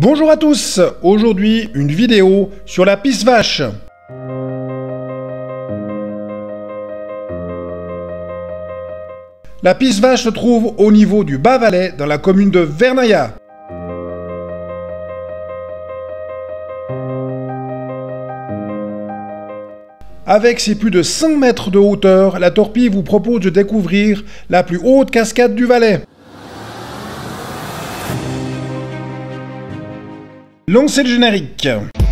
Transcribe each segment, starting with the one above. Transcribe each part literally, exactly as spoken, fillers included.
Bonjour à tous, aujourd'hui une vidéo sur la pisse vache. La pisse vache se trouve au niveau du Bas-Valais dans la commune de Vernaya. Avec ses plus de cent mètres de hauteur, la Torpille vous propose de découvrir la plus haute cascade du Valais. Lancez le générique.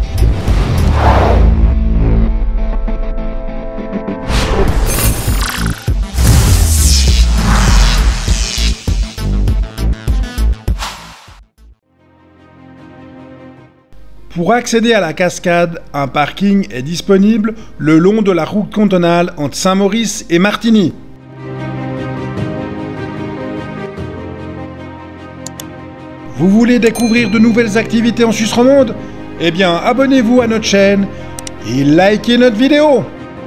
Pour accéder à la cascade, un parking est disponible le long de la route cantonale entre Saint-Maurice et Martigny. Vous voulez découvrir de nouvelles activités en Suisse romande? Eh bien, abonnez-vous à notre chaîne et likez notre vidéo.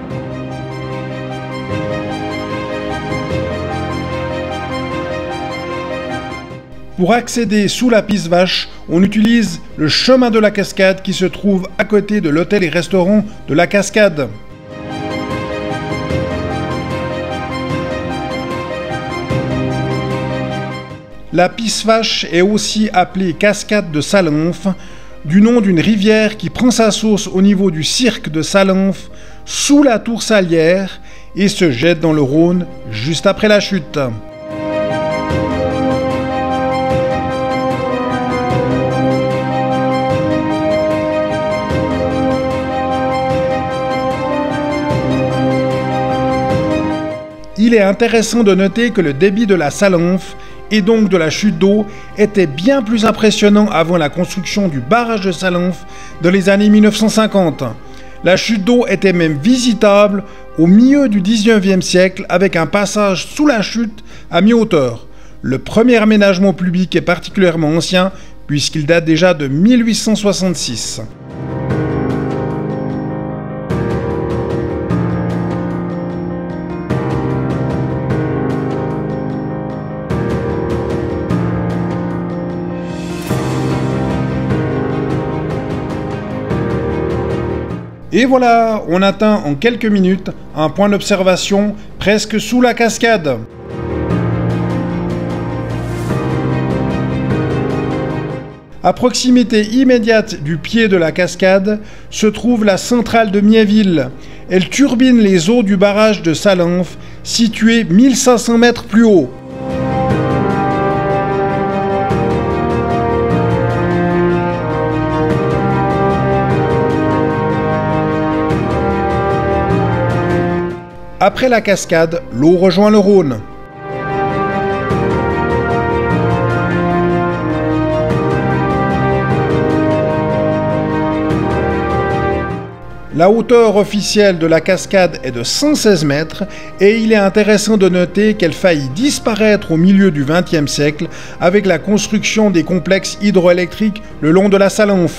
Pour accéder sous la pisse vache, on utilise le chemin de la cascade qui se trouve à côté de l'hôtel et restaurant de la cascade. La pisse vache est aussi appelée cascade de Salenf, du nom d'une rivière qui prend sa source au niveau du cirque de Salenf, sous la tour Salière, et se jette dans le Rhône juste après la chute. Il est intéressant de noter que le débit de la Salenf, et donc de la chute d'eau, était bien plus impressionnant avant la construction du barrage de Salenf dans les années mille neuf cent cinquante. La chute d'eau était même visitable au milieu du dix-neuvième siècle avec un passage sous la chute à mi-hauteur. Le premier aménagement public est particulièrement ancien puisqu'il date déjà de mille huit cent soixante-six. Et voilà, on atteint en quelques minutes un point d'observation presque sous la cascade. À proximité immédiate du pied de la cascade se trouve la centrale de Miéville. Elle turbine les eaux du barrage de Salenf, situé mille cinq cents mètres plus haut. Après la cascade, l'eau rejoint le Rhône. La hauteur officielle de la cascade est de cent seize mètres et il est intéressant de noter qu'elle faillit disparaître au milieu du vingtième siècle avec la construction des complexes hydroélectriques le long de la Salenf.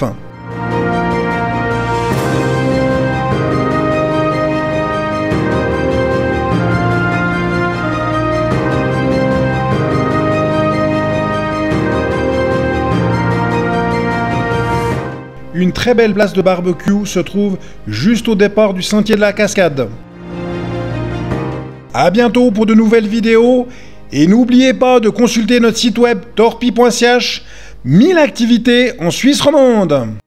Une très belle place de barbecue se trouve juste au départ du sentier de la cascade. A bientôt pour de nouvelles vidéos et n'oubliez pas de consulter notre site web torpille point c h. mille activités en Suisse romande.